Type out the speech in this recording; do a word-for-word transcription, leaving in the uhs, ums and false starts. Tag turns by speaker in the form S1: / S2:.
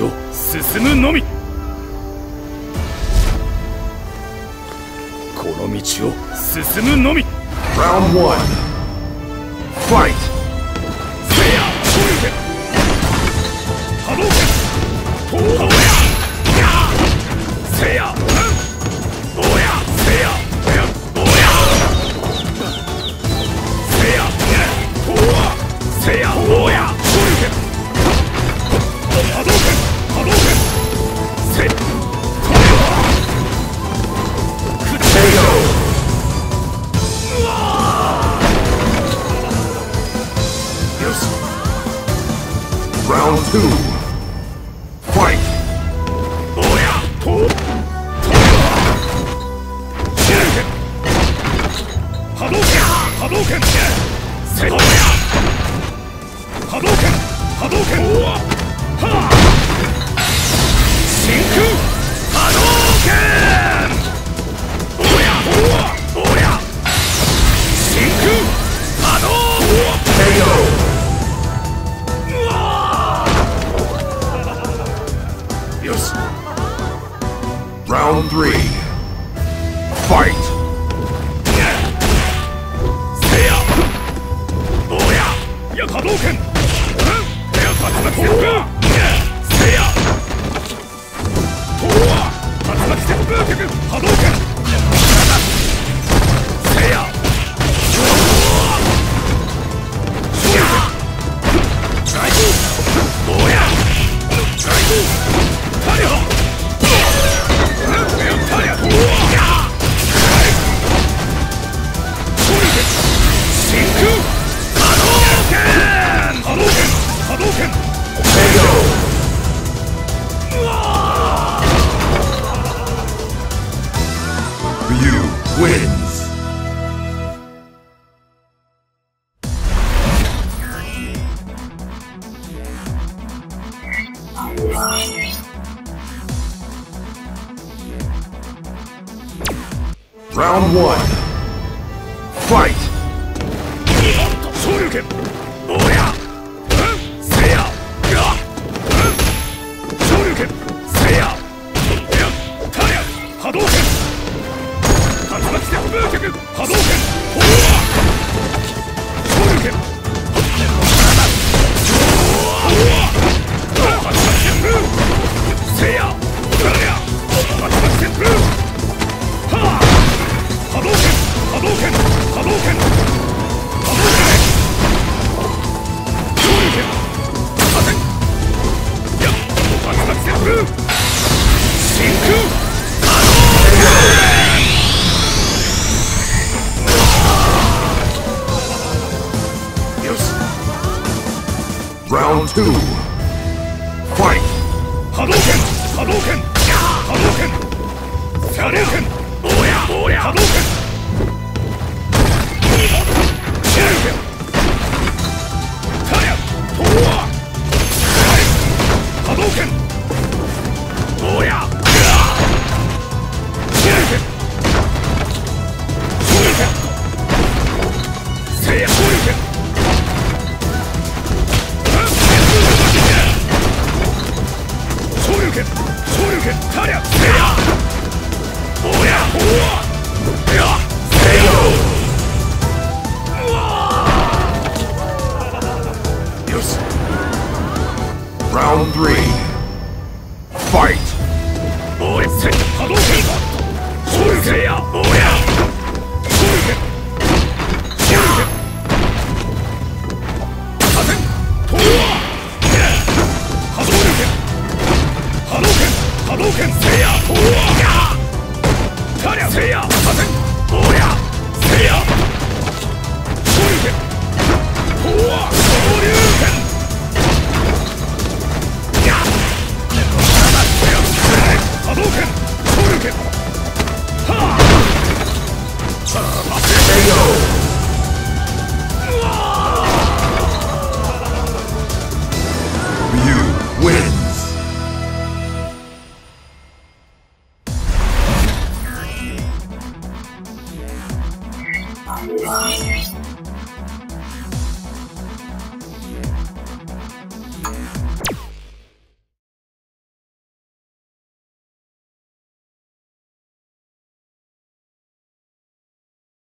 S1: 道を進むのみ。この道を進むのみ。
S2: Round one. Fight.
S1: せや昇竜拳波動拳とおやせやおやせやおやせやとわせやおや昇竜拳波動拳波動拳せとくっつけよ
S2: Round two. Fight.
S1: おやとと昇竜拳波動拳波動拳せおや波動拳波動拳はあ真空波動拳おやおや真空波動
S2: ケーオー.
S1: よし
S2: Round three. Fight.
S1: せやおやや波動拳や竜巻旋風せやとわ竜巻旋風脚波動拳せや昇竜拳ライトおやライトタリハタリハとわ昇竜拳真空波動拳波動拳波動拳
S2: ケーオー. Ryu wins. Round one. Fight.
S1: 昇竜拳おやせや昇竜拳せやタリャ波動拳竜巻旋風脚波動拳おわ昇竜拳竜巻旋風せやタリャ竜巻旋風はあ波動拳波動拳波動拳波動拳昇竜拳破天や竜巻旋風真空波動拳よし
S2: Round two. Fight.
S1: 波動拳波動拳波動拳車両拳おやおや波動拳車両拳タリャとわ波動拳おや車両拳昇竜拳せや昇竜拳昇竜拳昇竜拳タリャせやおやおわやせよよし
S2: Round three. Fight.
S1: おやせ波動拳昇竜拳やおや昇竜拳昇竜拳破天とわ波動竜拳波動拳波動拳せやとわタリャせや破天おやせや昇竜拳とわ昇竜拳波動拳昇竜拳はあ
S2: ケーオー. Ryu wins.
S3: Wow.